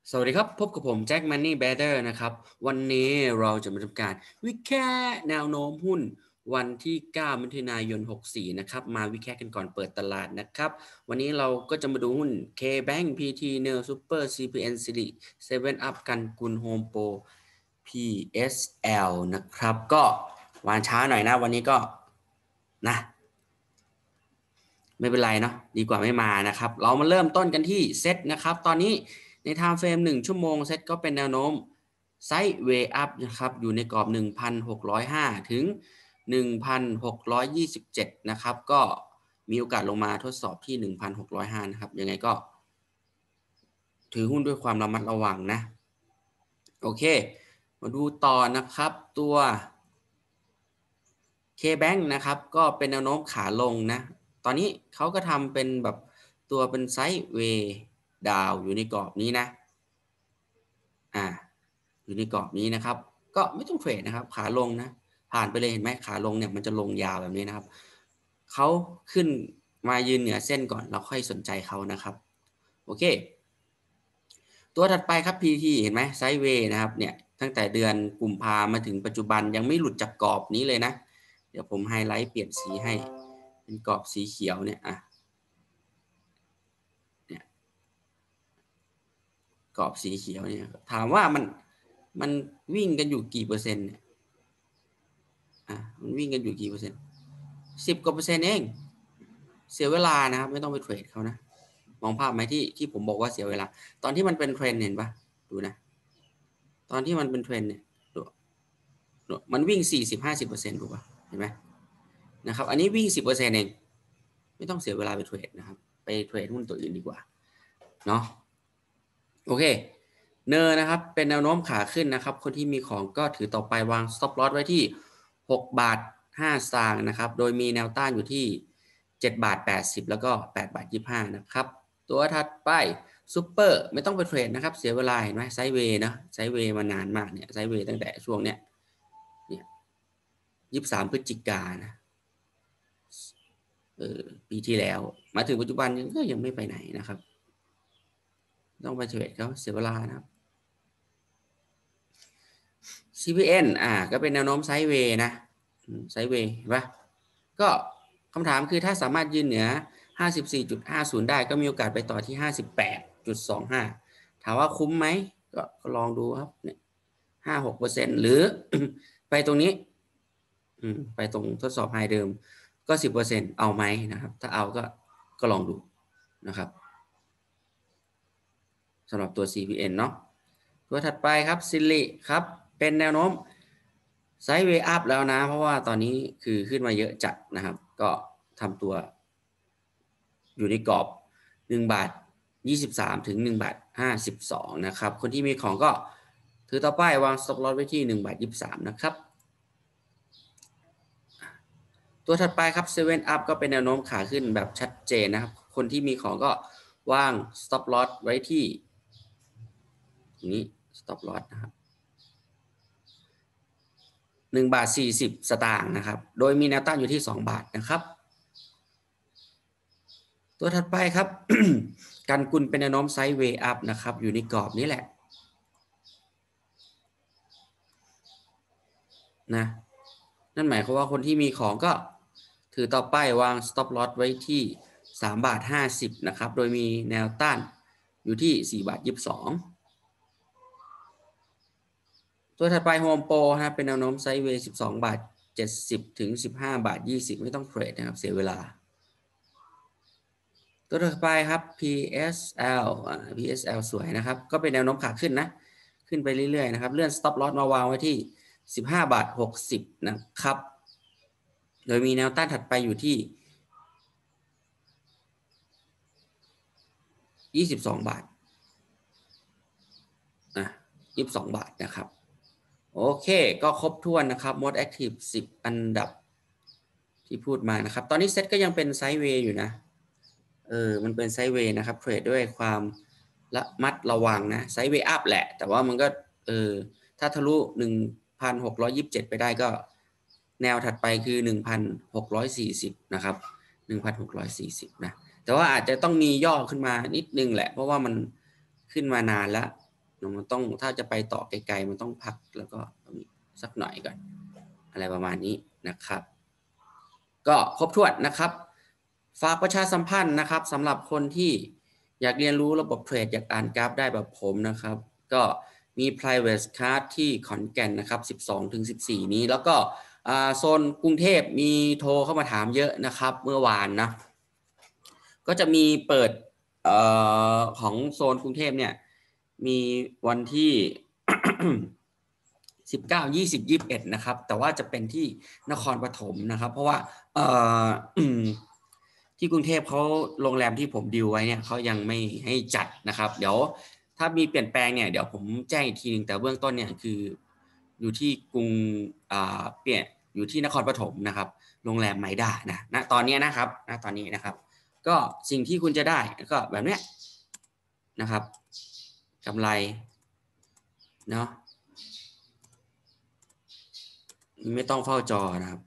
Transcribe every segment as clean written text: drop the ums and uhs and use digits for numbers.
สวัสดีครับพบกับผมแจ็คมันนี่แบดเดอร์นะครับวันนี้เราจะมาทำการวิเคราะห์แนวโน้มหุ้นวันที่9มิถุนายน64นะครับมาวิเคราะห์กันก่อนเปิดตลาดนะครับวันนี้เราก็จะมาดูหุ้น KBank PT Neo Super CPN Siri 7 Up กันกุล Home Pro PSL นะครับก็วานช้าหน่อยนะวันนี้ก็นะไม่เป็นไรเนาะดีกว่าไม่มานะครับเรามาเริ่มต้นกันที่เซตนะครับตอนนี้ใน time frame 1 ชั่วโมงเซตก็เป็นแนวโน้มไซด์เวย์อัพนะครับอยู่ในกรอบ 1,605 ถึง 1,627 นะครับก็มีโอกาสลงมาทดสอบที่ 1,605 นะครับยังไงก็ถือหุ้นด้วยความระมัดระวังนะโอเคมาดูต่อนะครับตัว KBank นะครับก็เป็นแนวโน้มขาลงนะตอนนี้เขาก็ทำเป็นแบบตัวเป็นไซด์เวย์ดาวอยู่ในกรอบนี้นะอยู่ในกรอบนี้นะครับก็ไม่ต้องเทรดนะครับขาลงนะผ่านไปเลยเห็นไหมขาลงเนี่ยมันจะลงยาวแบบนี้นะครับเขาขึ้นมายืนเหนือเส้นก่อนเราค่อยสนใจเขานะครับโอเคตัวถัดไปครับ PT เห็นไหมไซด์เวย์นะครับเนี่ยตั้งแต่เดือนกุมภามาถึงปัจจุบันยังไม่หลุดจากกรอบนี้เลยนะเดี๋ยวผมไฮไลท์เปลี่ยนสีให้เป็นกรอบสีเขียวเนี่ยกรอบสีเขียวเนี่ยถามว่ามันวิ่งกันอยู่กี่เปอร์เซ็นต์เนี่ยมันวิ่งกันอยู่กี่เปอร์เซ็นต์10 กว่า% เองเสียเวลานะครับไม่ต้องไปเทรดเขานะมองภาพไหมที่ผมบอกว่าเสียเวลาตอนที่มันเป็นเทรนด์เห็นปะดูนะตอนที่มันเป็นเทรนด์เนี่ยดูมันวิ่ง40-50%ถูกปะเห็นไหมนะครับอันนี้วิ่ง10%เองไม่ต้องเสียเวลาไปเทรดนะครับไปเทรดหุ้นตัวอื่นดีกว่าเนาะโอเคเนอร์นะครับเป็นแนวโน้มขาขึ้นนะครับคนที่มีของก็ถือต่อไปวาง stop loss ไว้ที่6 บาท 5 สตางค์นะครับโดยมีแนวต้านอยู่ที่7 บาท 80แล้วก็8 บาท 25นะครับตัวถัดไปซูเปอร์ไม่ต้องไปเทรดนะครับเสียเวลาเห็นไหมไซด์เวย์นะไซด์เวย์มานานมากเนี่ยไซด์เวย์ตั้งแต่ช่วงเนี้ย23 พฤศจิกายนนะปีที่แล้วมาถึงปัจจุบันก็ยังไม่ไปไหนนะครับต้องไปเทรดเขาเสียเวลานะครับ CPN ก็เป็นแนวโน้มไซด์เวย์นะไซด์เวย์เห็นปะก็คำถามคือถ้าสามารถยืนเหนือ 54.50 ได้ก็มีโอกาสไปต่อที่ 58.25 ถามว่าคุ้มไหมก็ลองดูครับเนี่ย5-6%หรือ ไปตรงนี้ไปตรงทดสอบไฮเดิมก็ 10% เอาไหมนะครับถ้าเอาก็ลองดูนะครับสำหรับตัว CPN เนาะตัวถัดไปครับซิลิครับเป็นแนวโน้มไซด์เวย์อัพแล้วนะเพราะว่าตอนนี้คือขึ้นมาเยอะจัดนะครับก็ทำตัวอยู่ในกรอบ1 บาท 23ถึง1 บาท 52นะครับคนที่มีของก็ถือต่อไปวาง stop loss ไว้ที่1 บาท 23นะครับตัวถัดไปครับ7 up ก็เป็นแนวโน้มขาขึ้นแบบชัดเจนนะครับคนที่มีของก็วาง stop loss ไว้ที่นี้ stop loss นะครับ1 บาท 40 สตางค์นะครับโดยมีแนวต้านอยู่ที่2 บาทนะครับตัวถัดไปครับ กันกุลเป็นแนวโน้มไซด์เวย์อัพนะครับอยู่ในกรอบนี้แหละนะนั่นหมายความว่าคนที่มีของก็ถือต่อไปวาง stop loss ไว้ที่3 บาท 50นะครับโดยมีแนวต้านอยู่ที่4 บาท 22ตัวถัดไปโฮมโปรนะครับเป็นแนวโน้มไซด์เวย์12 บาท 70ถึง15 บาท 20ไม่ต้องเทรดนะครับเสียเวลาตัวถัดไปครับ PSL สวยนะครับก็เป็นแนวโน้มขาขึ้นนะขึ้นไปเรื่อยๆนะครับเลื่อน stop loss มาวางไว้ที่15 บาท 60นะครับโดยมีแนวต้านถัดไปอยู่ที่22 บาท22 บาทนะครับโอเคก็ครบถ้วนนะครับ Most Active 10 อันดับที่พูดมานะครับตอนนี้เซ็ตก็ยังเป็นไซด์เวย์อยู่นะมันเป็นไซด์เวย์นะครับเทรดด้วยความระมัดระวังนะไซด์เวย์อัพแหละแต่ว่ามันก็ถ้าทะลุ 1,627 ไปได้ก็แนวถัดไปคือ 1,640 นะครับ 1,640 นะแต่ว่าอาจจะต้องมีย่อขึ้นมานิดนึงแหละเพราะว่ามันขึ้นมานานแล้วมันต้องถ้าจะไปต่อไกลๆมันต้องพักแล้วก็สักหน่อยก่อนอะไรประมาณนี้นะครับก็ครบถ้วนนะครับฝากประชาสัมพันธ์นะครับสำหรับคนที่อยากเรียนรู้ระบบเทรดอยากอ่านกราฟได้แบบผมนะครับก็มี private class ที่ขอนแก่นนะครับ12-14นี้แล้วก็โซนกรุงเทพมีโทรเข้ามาถามเยอะนะครับเมื่อวานนะก็จะมีเปิดของโซนกรุงเทพเนี่ยมีวันที่19 20 21นะครับแต่ว่าจะเป็นที่นครปฐมนะครับเพราะว่าที่กรุงเทพเขาโรงแรมที่ผมดีลไว้เนี่ยเขายังไม่ให้จัดนะครับเดี๋ยวถ้ามีเปลี่ยนแปลงเนี่ยเดี๋ยวผมแจ้งอีกทีนึงแต่เบื้องต้นเนี่ยคืออยู่ที่กรุงเปลี่ยนอยู่ที่นครปฐมนะครับโรงแรมไมด้านะณตอนนี้นะครับณตอนนี้นะครับก็สิ่งที่คุณจะได้ก็แบบเนี้ยนะครับกำไรเนาะไม่ต้องเฝ้าจอนะครับ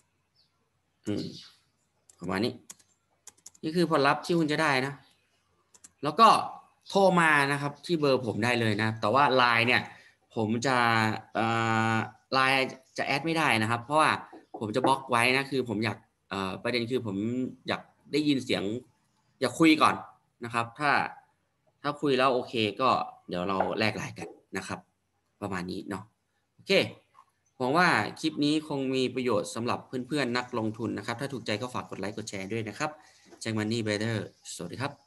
ประมาณนี้นี่คือผลลัพธ์ที่คุณจะได้นะแล้วก็โทรมานะครับที่เบอร์ผมได้เลยนะแต่ว่าไลน์เนี่ยผมจะไลน์จะแอดไม่ได้นะครับเพราะว่าผมจะบล็อกไว้นะคือผมอยากประเด็นคือผมอยากได้ยินเสียงอยากคุยก่อนนะครับถ้าคุยแล้วโอเคก็เดี๋ยวเราแลกไลน์กันนะครับประมาณนี้เนาะโอเคหวังว่าคลิปนี้คงมีประโยชน์สำหรับเพื่อนๆนักลงทุนนะครับถ้าถูกใจก็ฝากกดไลค์กดแชร์ด้วยนะครับแจ็คมันนี่เบเตอร์สวัสดีครับ